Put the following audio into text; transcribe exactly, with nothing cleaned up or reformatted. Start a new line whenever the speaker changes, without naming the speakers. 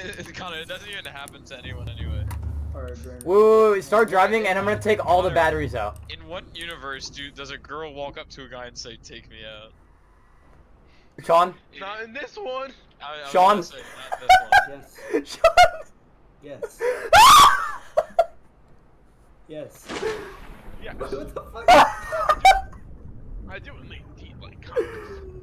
Connor, it doesn't even happen to anyone anyway.
Alright,
Wait, wait, wait, start driving and I'm gonna take all the batteries out.
In what universe do does a girl walk up to a guy and say, "Take me out"?
Sean?
Not in this one!
I, I
Sean?
Say, not this one.
Yes.
Sean?
Yes. Yes.
Yeah.
What the fuck?
I do indeed like comics.